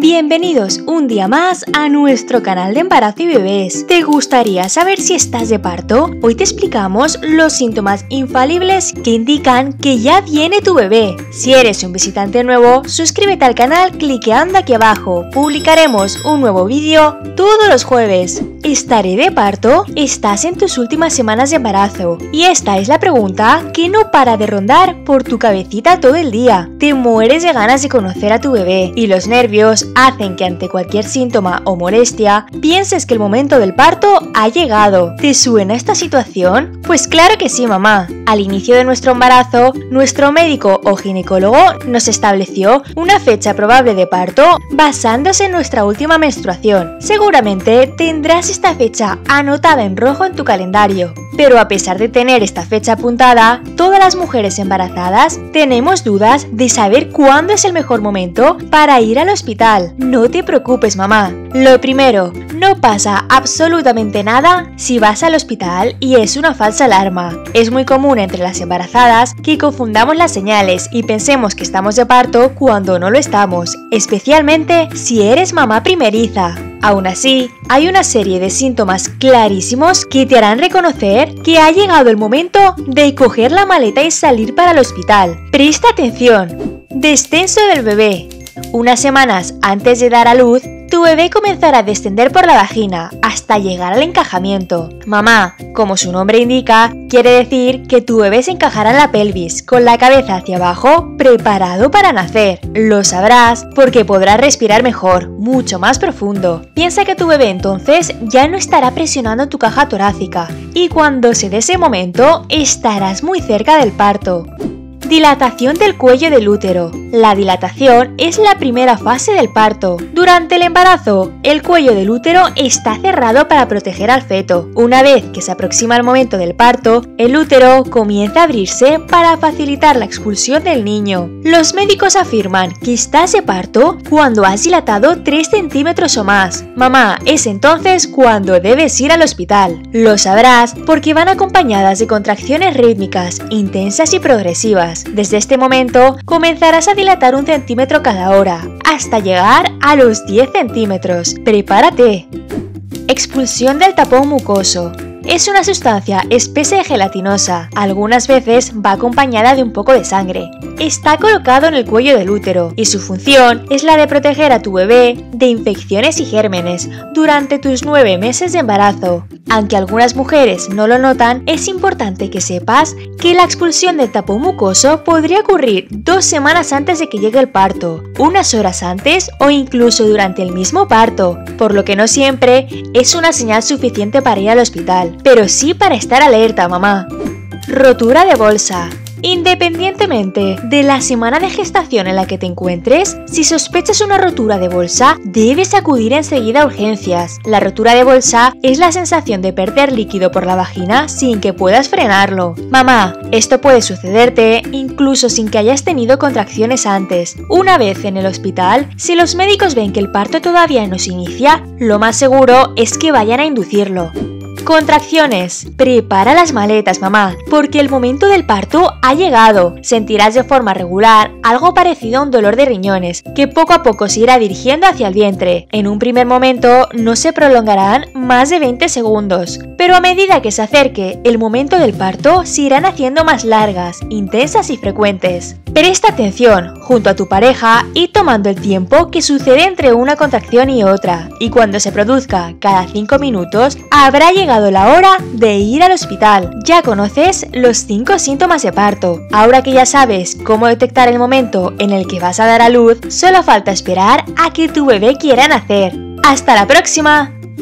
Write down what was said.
Bienvenidos un día más a nuestro canal de embarazo y bebés. ¿Te gustaría saber si estás de parto? Hoy te explicamos los síntomas infalibles que indican que ya viene tu bebé. Si eres un visitante nuevo, suscríbete al canal cliqueando aquí abajo. Publicaremos un nuevo vídeo todos los jueves. ¿Estaré de parto? Estás en tus últimas semanas de embarazo y esta es la pregunta que no para de rondar por tu cabecita todo el día. Te mueres de ganas de conocer a tu bebé y los nervios hacen que ante cualquier síntoma o molestia pienses que el momento del parto ha llegado. ¿Te suena esta situación? Pues claro que sí, mamá. Al inicio de nuestro embarazo, nuestro médico o ginecólogo nos estableció una fecha probable de parto basándose en nuestra última menstruación. Seguramente tendrás esta fecha anotada en rojo en tu calendario. Pero a pesar de tener esta fecha apuntada, todas las mujeres embarazadas tenemos dudas de saber cuándo es el mejor momento para ir al hospital. No te preocupes, mamá. Lo primero, no pasa absolutamente nada si vas al hospital y es una falsa alarma. Es muy común entre las embarazadas que confundamos las señales y pensemos que estamos de parto cuando no lo estamos, especialmente si eres mamá primeriza. Aún así, hay una serie de síntomas clarísimos que te harán reconocer que ha llegado el momento de coger la maleta y salir para el hospital. Presta atención. Descenso del bebé. Unas semanas antes de dar a luz, tu bebé comenzará a descender por la vagina hasta llegar al encajamiento. Mamá, como su nombre indica, quiere decir que tu bebé se encajará en la pelvis, con la cabeza hacia abajo, preparado para nacer. Lo sabrás porque podrás respirar mejor, mucho más profundo. Piensa que tu bebé entonces ya no estará presionando tu caja torácica y cuando se dé ese momento estarás muy cerca del parto. Dilatación del cuello del útero. La dilatación es la primera fase del parto. Durante el embarazo, el cuello del útero está cerrado para proteger al feto. Una vez que se aproxima el momento del parto, el útero comienza a abrirse para facilitar la expulsión del niño. Los médicos afirman que estás de parto cuando has dilatado 3 centímetros o más. Mamá, es entonces cuando debes ir al hospital. Lo sabrás porque van acompañadas de contracciones rítmicas, intensas y progresivas. Desde este momento comenzarás a dilatar 1 centímetro cada hora, hasta llegar a los 10 centímetros. ¡Prepárate! Expulsión del tapón mucoso. Es una sustancia espesa y gelatinosa, algunas veces va acompañada de un poco de sangre. Está colocado en el cuello del útero y su función es la de proteger a tu bebé de infecciones y gérmenes durante tus 9 meses de embarazo. Aunque algunas mujeres no lo notan, es importante que sepas que la expulsión del tapón mucoso podría ocurrir 2 semanas antes de que llegue el parto, unas horas antes o incluso durante el mismo parto, por lo que no siempre es una señal suficiente para ir al hospital, pero sí para estar alerta, mamá. Rotura de bolsa. Independientemente de la semana de gestación en la que te encuentres, si sospechas una rotura de bolsa, debes acudir enseguida a urgencias. La rotura de bolsa es la sensación de perder líquido por la vagina sin que puedas frenarlo. Mamá, esto puede sucederte incluso sin que hayas tenido contracciones antes. Una vez en el hospital, si los médicos ven que el parto todavía no se inicia, lo más seguro es que vayan a inducirlo. Contracciones. Prepara las maletas, mamá, porque el momento del parto ha llegado. Sentirás de forma regular algo parecido a un dolor de riñones, que poco a poco se irá dirigiendo hacia el vientre. En un primer momento no se prolongarán más de 20 segundos, pero a medida que se acerque el momento del parto se irán haciendo más largas, intensas y frecuentes. Presta atención junto a tu pareja y tomando el tiempo que sucede entre una contracción y otra, y cuando se produzca cada 5 minutos habrá llegado la hora de ir al hospital. Ya conoces los 5 síntomas de parto. Ahora que ya sabes cómo detectar el momento en el que vas a dar a luz, solo falta esperar a que tu bebé quiera nacer. ¡Hasta la próxima!